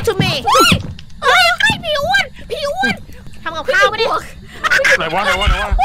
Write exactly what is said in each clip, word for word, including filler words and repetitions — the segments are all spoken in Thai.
to me เฮ้ยเฮ้ยพี่อ้วนพี่อ้วนทำกับข้าวไม่ได้ไหนวะไหนวะไหนวะ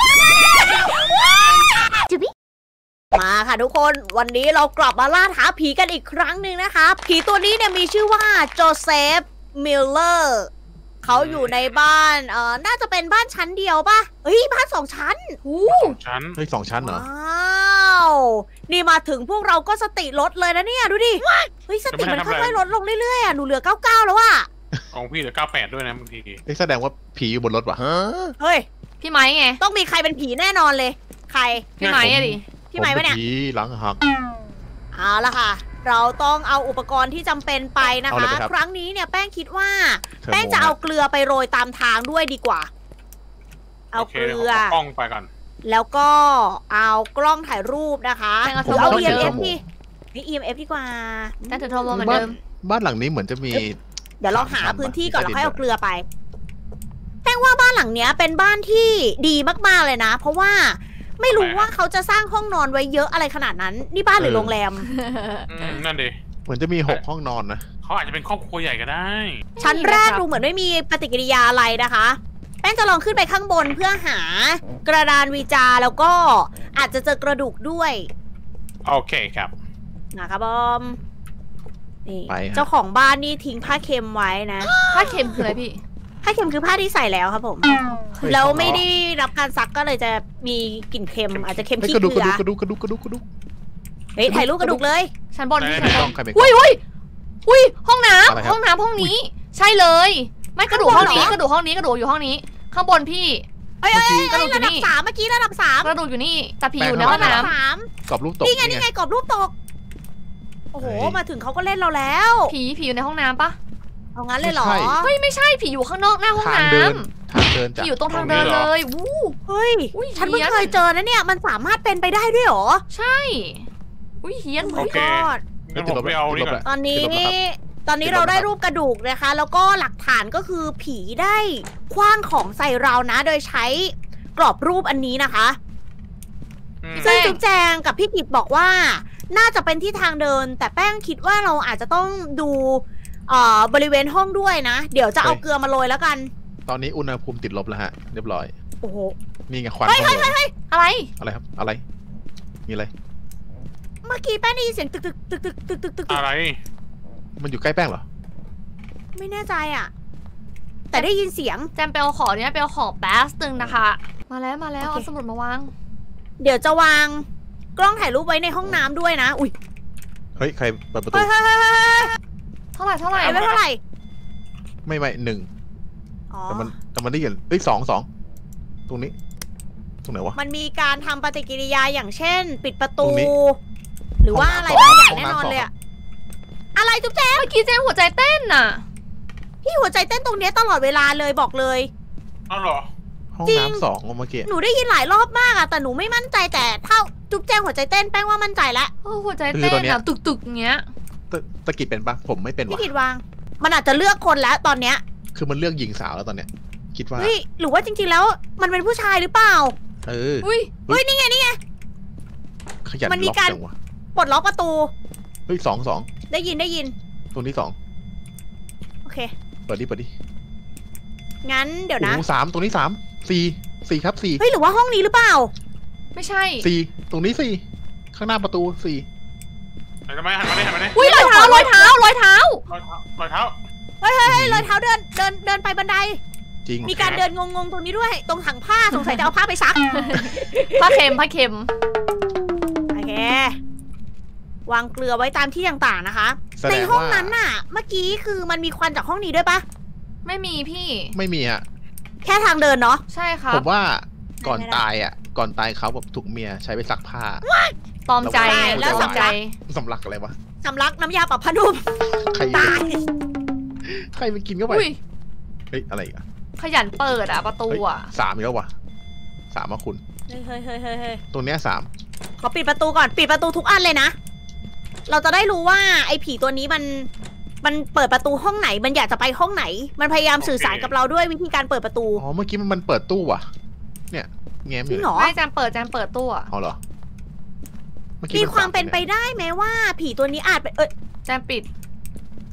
มาค่ะทุกคนวันนี้เรากลับมาล่าท้าผีกันอีกครั้งหนึ่งนะคะผีตัวนี้เนี่ยมีชื่อว่าโจเซฟมิลเลอร์เขาอยู่ในบ้านเอ่อน่าจะเป็นบ้านชั้นเดียวป่ะเฮ้ยบ้านสองชั้นหูสองชั้นเฮ้ยสองชั้นเหรอว้าวนี่มาถึงพวกเราก็สติลดเลยนะเนี่ยดูดิเฮ้ยสติมันค่อยๆลดลงเรื่อยๆอ่ะหนูเหลือเก้าเก้าแล้วอ่ะของพี่เหลือเก้าแปดด้วยนะบางทีแสดงว่าผีอยู่บนรถว่ะเฮ้ยพี่ไม้ไงต้องมีใครเป็นผีแน่นอนเลยใครพี่ไม้อะดิพี่ไม้ปะเนี่ยผีหลังหักเอาละค่ะเราต้องเอาอุปกรณ์ที่จำเป็นไปนะคะครั้งนี้เนี่ยแป้งคิดว่าแป้งจะเอาเกลือไปโรยตามทางด้วยดีกว่าเอาเกลือกล้องไปก่อนแล้วก็เอากล้องถ่ายรูปนะคะหรือเอา อี เอ็ม เอฟ ที่นี่ อี เอ็ม เอฟ ดีกว่าแต่ถือโทรโมเหมือนเดิมบ้านหลังนี้เหมือนจะมีเดี๋ยวเราหาพื้นที่ก่อนแล้วค่อยเอาเกลือไปแป้งว่าบ้านหลังเนี้ยเป็นบ้านที่ดีมากๆเลยนะเพราะว่าไม่รู้ว่าเขาจะสร้างห้องนอนไว้เยอะอะไรขนาดนั้นนี่บ้านหรือโรงแรมนั่นดิเหมือนจะมีหกห้องนอนนะเขาอาจจะเป็นครอบครัวใหญ่ก็ได้ชั้นแรกดูเหมือนไม่มีปฏิกิริยาอะไรนะคะแป้งจะลองขึ้นไปข้างบนเพื่อหากระดานวีจาแล้วก็อาจจะเจอกระดูกด้วยโอเคครับนะครับบอมนี่เจ้าของบ้านนี่ทิ้งผ้าเค็มไว้นะผ้าเค็มคืออะไรพี่ผ้าเค็มคือผ้าที่ใส่แล้วครับผมแล้วไม่ได้รับการซักก็เลยจะมีกลิ่นเค็มอาจจะเค็มขี้เกลือกระดูกกระดูกกระดูกกระดูกเฮ้ยถ่ายรูปกระดูกเลยชั้นบนที่ชั้นบนอุ้ยอุ้ยอุ้ยห้องน้ำห้องน้ำห้องนี้ใช่เลยไม่กระดูกห้องนี้กระดูกห้องนี้กระดูกอยู่ห้องนี้ข้างบนพี่เอ้ยกระดูกอยู่นี่ระดับสามเมื่อกี้ระดับสามกระดูกอยู่นี่แต่ผีอยู่ในห้องน้ำกรอบรูปตกนี่ไงนี่ไงกรอบรูปตกโอ้โหมาถึงเขาก็เล่นเราแล้วผีผีอยู่ในห้องน้ำปะเอางั้นเลยเหรอเฮ้ยไม่ใช่ผีอยู่ข้างนอกหน้าห้องน้ำทางเดินผีอยู่ตรงทางเดินเลยวู้เฮ้ยฉันเพิ่งเคยเจอนะเนี่ยมันสามารถเป็นไปได้ด้วยหรอใช่อุ้ยเฮี้ยนโอเคงั้นผมไปเอานี่ก่อนตอนนี้ตอนนี้เราได้รูปกระดูกนะคะแล้วก็หลักฐานก็คือผีได้คว้างของใส่เรานะโดยใช้กรอบรูปอันนี้นะคะซึ่งจุ๊บแจงกับพี่กิตบอกว่าน่าจะเป็นที่ทางเดินแต่แป้งคิดว่าเราอาจจะต้องดูบริเวณห้องด้วยนะเดี๋ยวจะเอาเกลือมาโรยแล้วกันตอนนี้อุณหภูมิติดลบแล้วฮะเรียบร้อยโอ้โหนี่ไงควันเฮ้ยเฮ้ยเฮ้ยอะไรอะไรครับอะไรมีอะไรเมื่อกี้แป้งได้ยินเสียงตึกตึกตึกตึกตึกตึกตึกอะไรมันอยู่ใกล้แป้งเหรอไม่แน่ใจอ่ะแต่ได้ยินเสียงแจมเปลขอเนี่ยเปลขอแป๊บนึงนะคะมาแล้วมาแล้วเอาสมุดมาวางเดี๋ยวจะวางกล้องถ่ายรูปไว้ในห้องน้ำด้วยนะอุ้ยเฮ้ยใครเปิดประตูเท่าไหร่เท่าไหร่ไม่เท่าไหร่ไม่ไม่หนึ่งแต่มันแต่มันได้ยินเฮ้ยสองสองตรงนี้ตรงไหนวะมันมีการทำปฏิกิริยาอย่างเช่นปิดประตูหรือว่าอะไรบางอย่างแน่นอนเลยอะอะไรจุ๊บแจ๊เมื่อกี้เจ๊หัวใจเต้นน่ะพี่หัวใจเต้นตรงนี้ตลอดเวลาเลยบอกเลยอ้าวเหรอห้องน้ำสองเมื่อกี้หนูได้ยินหลายรอบมากอะแต่หนูไม่มั่นใจแต่ถ้าจุ๊บแจ๊หัวใจเต้นแป้งว่ามั่นใจแล้วหัวใจเต้นอะตุกๆเงี้ยตะกิดเป็นปะผมไม่เป็นวะพี่กิดวางมันอาจจะเลือกคนแล้วตอนเนี้ยคือมันเลือกหญิงสาวแล้วตอนเนี้ยคิดว่าเฮ้ยหรือว่าจริงๆแล้วมันเป็นผู้ชายหรือเปล่าเออเฮ้ยเฮ้ยนี่ไงนี่ไงขยันมันมีการปลดล็อกประตูเฮ้ยสองสองได้ยินได้ยินตรงนี้สองโอเคเปิดดิเปิดดิงั้นเดี๋ยวนะสามตรงนี้สามสี่สี่ครับสี่เฮ้ยหรือว่าห้องนี้หรือเปล่าไม่ใช่สี่ตรงนี้สี่ข้างหน้าประตูสี่หันมาหันมาได้หันมาได้อุ้ยรอยเท้ารอยเท้ารอยเท้ารอยเท้ารอยเท้าเฮ้ยเฮ้ยรอยเท้าเดินเดินเดินไปบันไดจริงมีการเดินงงๆตรงนี้ด้วยตรงถังผ้าสงสัยจะเอาผ้าไปซักผ้าเค็มผ้าเค็มโอเควางเกลือไว้ตามที่ต่างๆนะคะในห้องนั้นน่ะเมื่อกี้คือมันมีควันจากห้องนี้ด้วยปะไม่มีพี่ไม่มีอะแค่ทางเดินเนาะใช่ครับผมว่าก่อนตายอ่ะก่อนตายเขาแบบถูกเมียใช้ไปซักผ้าปลอมใจแล้วสำลักสำลักอะไรวะสำลักน้ำยาปรับผ้านุ่มตายใครไปกินเข้าไปเฮ้ยอะไรอ่ะขยันเปิดอ่ะประตูอ่ะสามอีกแล้ววะสามมาคุณเฮ้ยเฮ้ยเฮ้ยเฮ้ยตรงเนี้ยสามขอปิดประตูก่อนปิดประตูทุกอันเลยนะเราจะได้รู้ว่าไอ้ผีตัวนี้มันมันเปิดประตูห้องไหนมันอยากจะไปห้องไหนมันพยายามสื่อสารกับเราด้วยวิธีการเปิดประตูอ๋อเมื่อกี้มันเปิดตู้ว่ะเนี่ยแง้มอยู่ไม่จำเปิดจำเปิดตู้อ่ะอ๋อเหรอมีความเป็นไปได้ไหมว่าผีตัวนี้อาจเป็นเอ้ยจำปิด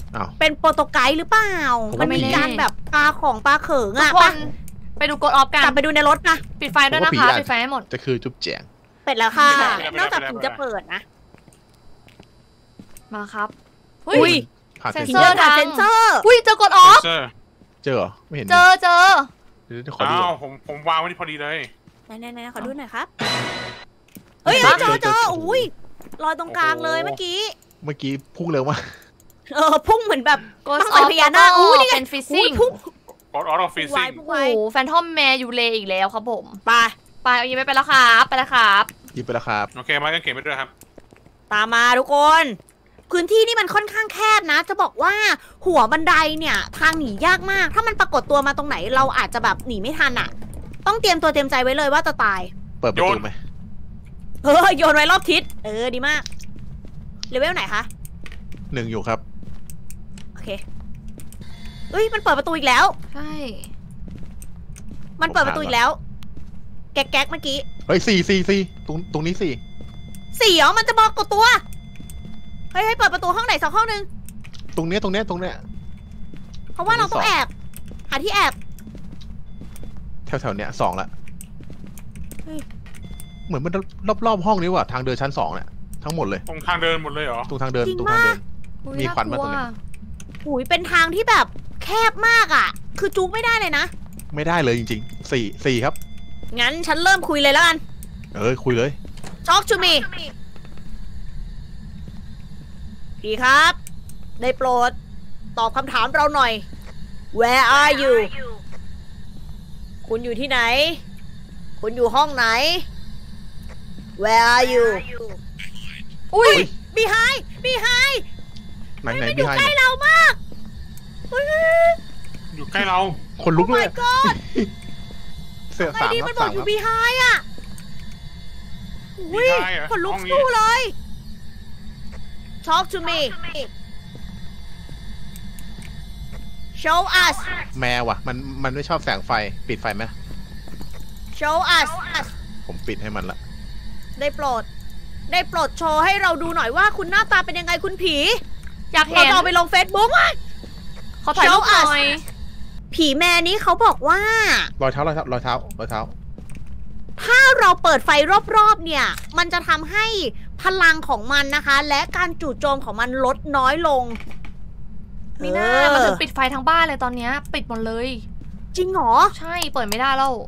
อ้าวเป็นโปรโตไกด์หรือเปล่าผมว่ามันมีไม่แน่การแบบปลาของปลาเขิงทุกอะคไปนไปดูกดออฟกันกลับไปดูในรถนะปิดไฟด้วยนะคะปิดไฟให้หมดจะคือจุ๊บแจงเป็ดแล้วค่ะไม่ได้ไม่ได้นอกจากไม่ได้ถึงจะเปิดนะมาครับอุ้ยผ่านเซ็นเซ็นเซเซออร์ร์ดังเซนเซอร์อุ้ยเจอกดออฟเซอร์เจอเหรอไม่เห็นเจอเจอเดี๋ยวขอดูอ้าวผมผมวางไว้นี่พอดีเลยไหนๆๆขอดูหน่อยครับ เฮ้ยเจอเจอเจออุ้ยรอยตรงกลางเลยเมื่อกี้เมื่อกี้พุ่งเร็วมากเออพุ่งเหมือนแบบกดต้องอเป็อน ฟพญานาคอุ้ยนี่ไงเป็นฟิอุ้ซิ่ยงพุ่งกดออโต้ฟรีพุ่งไวซิ่งพุ่งโอ้ไวโหแฟนทอมแมร์ยูเลอีกแล้วครับผมไปไปเอายิงไปไปแล้วครับไปแล้วครับหยิบไปแล้วครับโอเคมากันเขียนไปด้วยครับตามมาทุกคน พื้นที่นี่มันค่อนข้างแคบนะ จะบอกว่าหัวบันไดเนี่ยทางหนียากมาก ถ้ามันปรากฏตัวมาตรงไหนเราอาจจะแบบหนีไม่ทันอะต้องเตรียมตัวเตรียมใจไว้เลยว่าจะตายเปิดประตูไหมเออโยนไว้รอบทิศ เออดีมาก เลเวลไหนคะหนึ่งอยู่ครับโอเคเอ้ยมันเปิดประตูอีกแล้วใช่มันเปิดประตูอีกแล้ว แก๊กๆเมื่อกี้เฮ้ยสี่สี่สี่ตรงตรงนี้สี่สี่เหรอมันจะบอกกดตัว เฮ้ยให้เปิดประตูห้องไหนสักห้องหนึ่งตรงเนี้ยตรงเนี้ยตรงเนี้ยเพราะว่าเราต้องแอบ หาที่แอบแถวแถวๆเนี้ยสองละเฮ้ยเหมือนมันรอบรอบๆห้องนี้ว่ะทางเดินชั้นสองเนี่ยทั้งหมดเลยตรงทางเดินหมดเลยเหรอตรงทางเดินจริงตรงทางเดินอุ๊ยมีควันากมาลัตรงนี้หูยเป็นทางที่แบบแคบมากอ่ะ คือจุกไม่ได้เลยนะไม่ได้เลยจริงๆสี่สี่ครับงั้นฉันเริ่มคุยเลยแล้วกันเออคุยเลย Talk to me พี่ครับ ได้โปรด ตอบคำถามเราหน่อย Where are you คุณอยู่ที่ไหน คุณอยู่ห้องไหน Where are you อุ้ย Behind Behind ไหนไหนมันอพี่ยู่ให้ใกล้เรามากเฮ้ยอยู่ใกล้เราคนลุก Oh เล my ย god เสือไงสามดีคมัรันบบอกสามอยู่ครับ behind อ่ะอุ้ย Behind เหรอขนลุกห้องนี้สู้เลย Talk to me Show us แมวว่ะมันมันไม่ชอบแสงไฟปิดไฟไหม Show us ผมปิดให้มันละได้โปรด ได้โปรดโชว์ให้เราดูหน่อยว่าคุณหน้าตาเป็นยังไงคุณผีอยากเราเห็นจะเอาไปลง Facebook อ่ะเขาถ่ายรูปหน่อยผีแม่นี้เขาบอกว่ารอยเท้ารอยเท้ารอยเท้ารอยเท้าถ้าเราเปิดไฟรอบๆเนี่ย มันจะทำให้พลังของมันนะคะ และการจู่โจมของมันลดน้อยลงมีหน้าเออมันถึงปิดไฟทั้งบ้านเลยตอนเนี้ยปิดหมดเลยจริงเหรอใช่เปิดไม่ได้แล้ว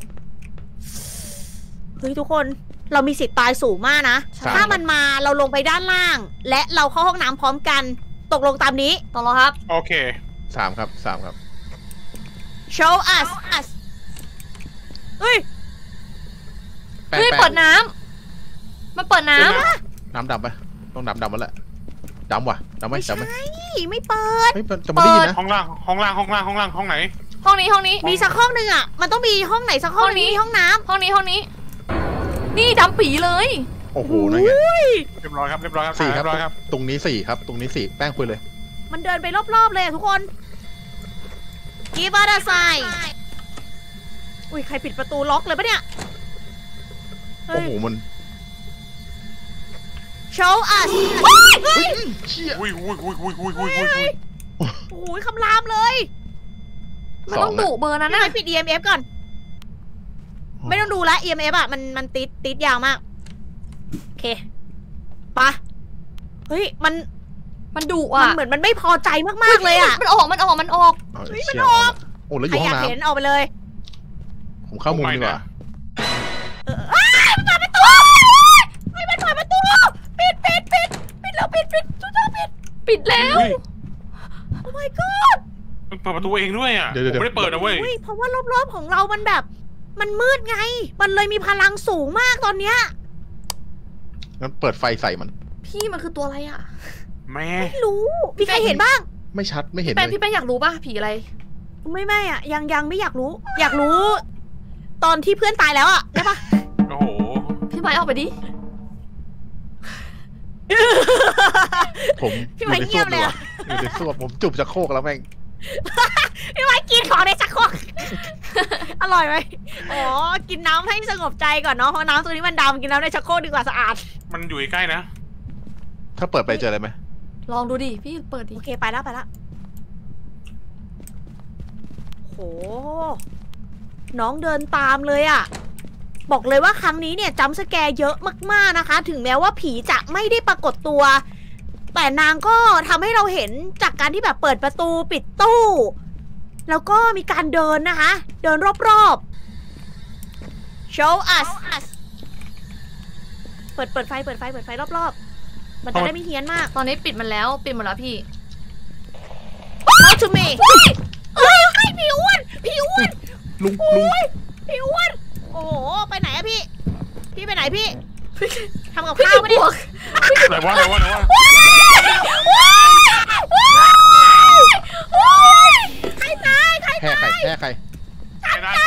เฮ้ยทุกคนเรามีสิทธิ์ตายสูงมากนะใช่ถ้ามันมาเราลงไปด้านล่าง และเราเข้าห้องน้ำพร้อมกัน ตกลงตามนี้ตกลงครับโอเคสามครับสามครับ show us us เฮ้ยแป้งเฮ้ยแป้เปิงดน้ำมันเปิดน้ำน้ำดำปะต้องดำดำมันแหละดำว่ะดำไหมไม่ดำไหมใช่ ไม่เปิดเฮ้ยมันจะมาได้ยินนะห้องล่างห้องล่างห้องล่างห้องล่างห้องไหนห้องนี้ห้องนี้มีสักห้องหนึ่งอ่ะ มันต้องมีห้องไหนสักห้องห้องนี้นี้ห้องน้ห้องนี้ห้องนี้ นี่ดำปีเลยโอ้โหำนั่นไงอุ้ยเรียบร้อยครับเรียบร้อยครับสี่ครับเรียบร้อยครับตรงนี้สี่ครับ ตรงนี้สี่แป้งคุยเลยมันเดินไปรอบๆเลยอะทุกคน Give us a sign อุ้ยใครปิดประตูล็อกเลยปะเนี่ย เฮ้โอ้ยโหมัน show us เฮ้ยเชี่ยอุ้ยอุ้ยอุ้ยอุ้ยอุ้ยอุ้ยอุ้ยอุ้ยโอ้ยคำรามเลยมันสอต้อง งนะดุเบอร์นั้นนี่น่ะไปปิด อี เอ็ม เอฟ ก่อน ไม่ต้องดูละ อี เอ็ม เอฟ อ่ะ มันมันติดติดยาวมาก โอเคปะเฮ้ย มันมันดุมัอ่ะนเหมือนมันไม่พอใจมากๆเลยอ่ะมันออกมันออกมันออกเอาเฮ้ยเชี่ยมันออกโอ้แล้วอใครยู่ห้อองยากน้เห็นเอาไปเลยำผมเข้ามุมดีกว่าเอออ้ายมันเปิดประตูให้มันเปิดประตู ปิดปิดปิดปิดแล้วปิดปิดจุดจ้าปิดปิดแล้วอุ้ยโอ้ my god มันเปิดประตูเองด้วยอ่ะเดี๋ยวผมเดี๋ยวไม่ได้เปิดนะเว้ยอุ้ยเพราะว่ารอบๆของเรามันแบบ มันมืดไง มันเลยมีพลังสูงมากตอนเนี้ยงั้นเปิดไฟใส่มันพี่มันคือตัวอะไรอ่ะแม่ไม่รู้ มีใครเห็นบ้างไม่ชัดไม่เห็นแป้งเลยพี่แป้งอยากรู้ป่ะผีอะไรไม่ไม่อะยังยังไม่อยากรู้ อยากรู้ ตอนที่เพื่อนตายแล้วอะได้ปะโอ้โหพี่ไม้ออกไปดิผมพี่ไม้เงียบเลยอะอยู่ในส้วมผมจุบจะโครกแล้วแม่งพี่ไม้กินของในชักโครก อร่อยไหมอ๋อกินน้ำให้สงบใจก่อนเนาะเพราะน้ำตัวนี้มันดำกินน้ำในชักโครกดีกว่าสะอาดมันอยู่ใกล้ๆนะถ้าเปิดไปเจออะไรไหมลองดูดิพี่เปิดดิโอเคไปแล้วไปแล้วน้องเดินตามเลยอะบอกเลยว่าครั้งนี้เนี่ยจัมป์สแกร์เยอะมากๆนะคะ ถึงแม้ว่าผีจะไม่ได้ปรากฏตัว แต่นางก็ทำให้เราเห็นจากการที่แบบเปิดประตูปิดตู้ แล้วก็มีการเดินนะคะ เดินรอบๆ show us เปิดเปิดไฟเปิดไฟเปิดไฟรอบๆ มันจะได้ไม่เฮี้ยนมากตอนนี้ปิดมันแล้วปิดหมดแล้วพี่ Come to me เฮ้ยเฮ้ยพี่อ้วนพี่อ้วนลุงโอ้ลุงยพี่อ้วน โอ้โห ไปไหนอะพี่ พี่ไปไหนพี่ทำกับพี่ข้าวไม่ได้บวกไหนวะไหนวะไหนวะใครตายใครแพ้ใครแพ้ใครไหนนะ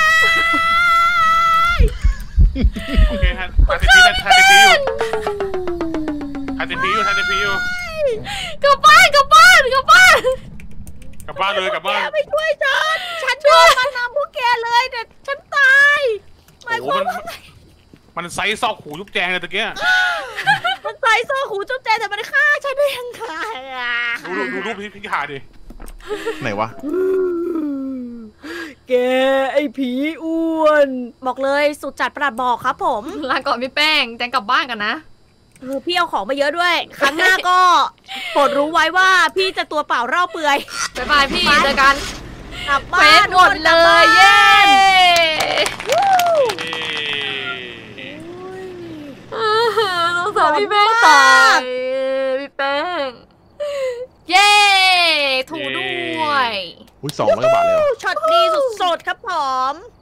โอเคฮะทานเต็มที่ทานเต็มที่อยู่ทานเต็มที่อยู่ทานเต็มที่อยู่กลับบ้านกลับบ้านกลับบ้านกลับบ้านเลยกลับบ้านแกไม่ช่วยฉัน ฉันช่วยมันนำพวกแกเลยแต่ฉันตายหมายโอ้ความมันว่ามันไซส์ซอกหูยุบแจงเลยตะเกียมันใส่โซ่หูจุ๊บแจแต่มันฆ่าฉันได้ยังไงอะดูดูดูรูปพี่พี่ขาดิไหนวะแกไอ้ผีอ้วน บอกเลยสุดจัดประหลัดบอกครับผมลาก่อนพี่แป้งแจงกลับบ้านกันนะเออพี่เอาของมาเยอะด้วย ครั้งหน้าก็โปรดรู้ไว้ว่าพี่จะตัวเปล่าเร่าเปื่อยบ๊ายบายพี่เจอกันกลับเฟบ้านสหมดเลย เย้ สงสารพี่แป้งตายพี่แป้ง เย้ ถูกด้วยอุ้ยสองร้อยบาทเลยเหรอช็อตดีสุดๆครับผม